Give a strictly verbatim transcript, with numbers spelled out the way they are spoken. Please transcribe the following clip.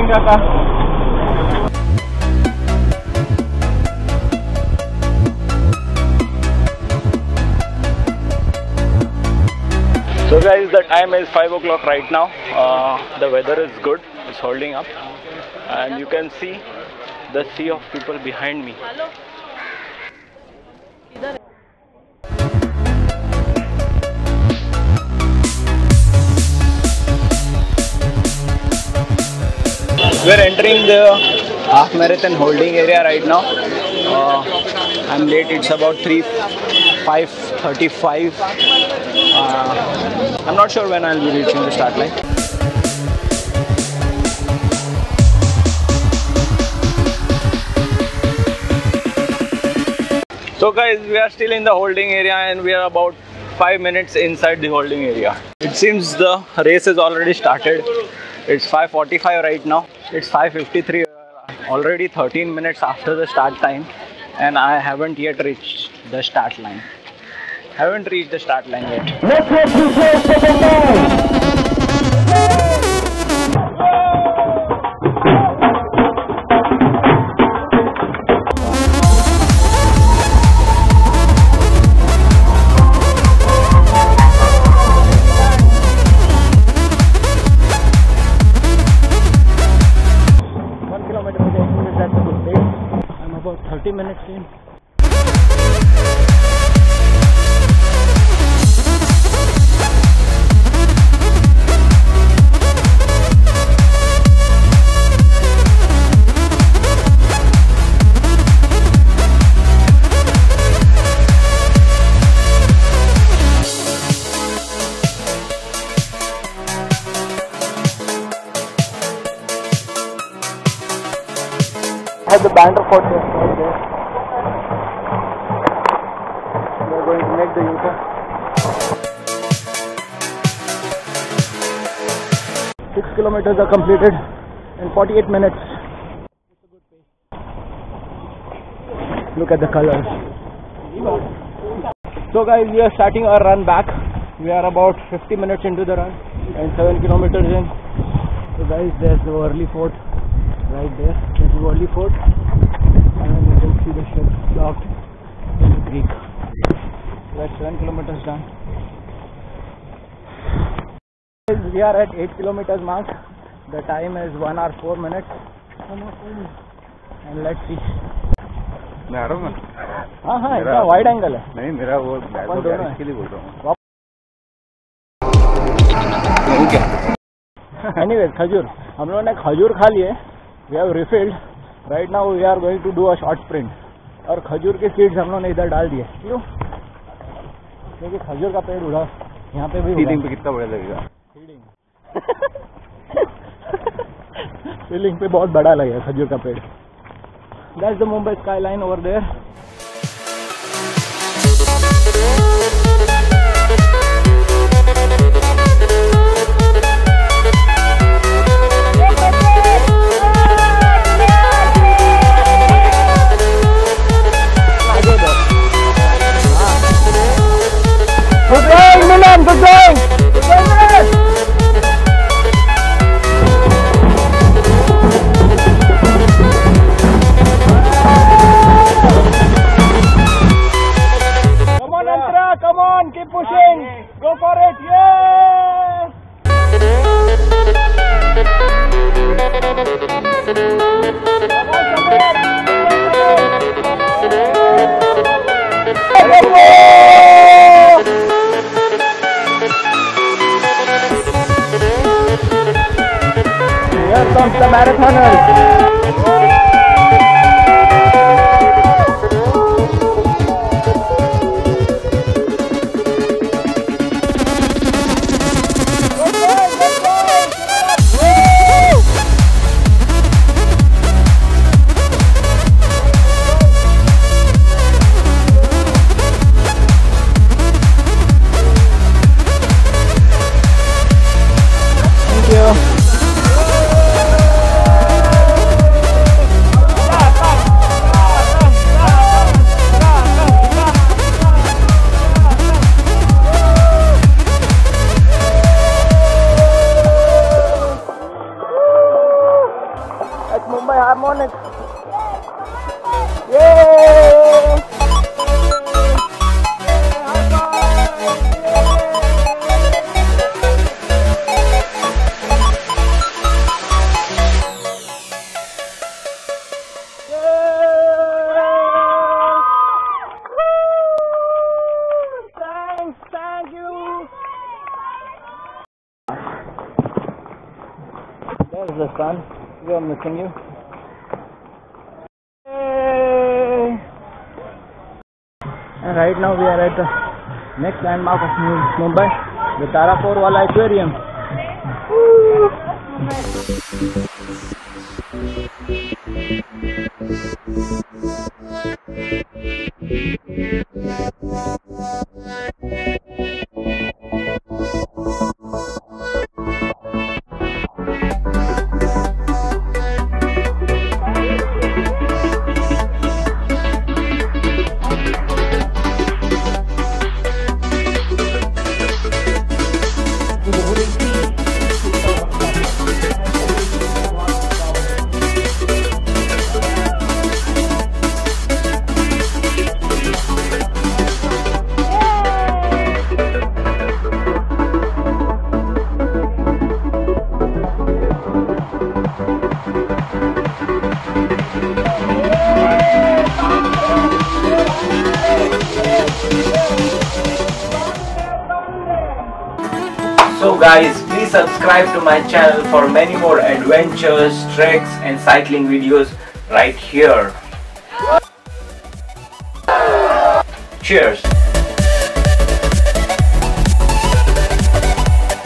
So guys, the time is five o'clock right now. Uh, the weather is good, it's holding up, and you can see the sea of people behind me. We're entering the half marathon holding area right now. Uh, I'm late, it's about three five thirty-five. Uh, I'm not sure when I'll be reaching the start line. So guys, we are still in the holding area and we are about five minutes inside the holding area. It seems the race has already started. It's five forty-five right now. It's five fifty-three, already thirteen minutes after the start time, and I haven't yet reached the start line. Haven't reached the start line yet. Let's get to the second line. thirty minutes in. I have the banner for this right there. We are going to make the U-turn. Six kilometers are completed in forty-eight minutes. It's a good pace. Look at the colors. So guys, we are starting our run back. We are about fifty minutes into the run and seven kilometers in. So guys, there's the Worli Fort. Right there, there's the Worli Fort, and you can see the ship docked in the creek. That's seven kilometers done. We are at eight kilometers mark. The time is one hour four minutes. And let's see. narrow में? हाँ हाँ इतना wide angle है. नहीं मेरा वो इसके लिए बोल रहा हूँ. Anyways, खजूर. हम लोगों ने खजूर खा लिए. We have refilled. Right now we are going to do a short sprint. और खजूर के सीड्स हम लोगों ने इधर डाल दिए. क्यों? क्योंकि खजूर का पेड़ उड़ा यहाँ पे भी. फीलिंग पे कितना बड़ा लगेगा? फीलिंग. फीलिंग पे बहुत बड़ा लगेगा खजूर का पेड़. That's the Mumbai skyline over there. Good going, Milan, good going! Good going, Milan! Come on, Antara, come on, keep pushing! Go for it, yeah! Come on, Samir! Come on! Here comes the marathoners. Thank you. the sun. We are missing you. Hey. And right now we are at the next landmark of Mumbai, the Tarapur Wala Aquarium. So guys, please subscribe to my channel for many more adventures, treks and cycling videos right here. Cheers!